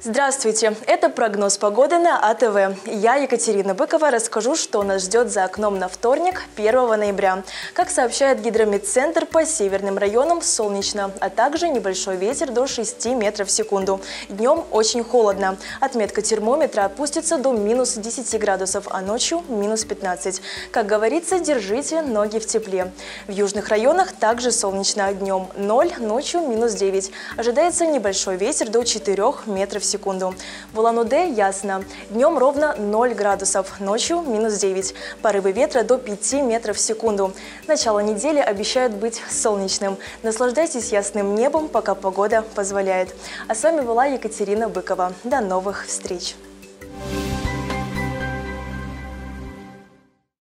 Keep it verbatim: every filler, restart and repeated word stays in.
Здравствуйте! Это прогноз погоды на А Тэ Вэ. Я, Екатерина Быкова, расскажу, что нас ждет за окном на вторник, первого ноября. Как сообщает Гидрометцентр, по северным районам солнечно, а также небольшой ветер до шести метров в секунду. Днем очень холодно. Отметка термометра опустится до минус десяти градусов, а ночью минус пятнадцати. Как говорится, держите ноги в тепле. В южных районах также солнечно. Днем ноль, ночью минус девять. Ожидается небольшой ветер до четырёх метров в секунду. В Улан-Удэ ясно. Днем ровно ноль градусов, ночью минус девять. Порывы ветра до пяти метров в секунду. Начало недели обещает быть солнечным. Наслаждайтесь ясным небом, пока погода позволяет. А с вами была Екатерина Быкова. До новых встреч!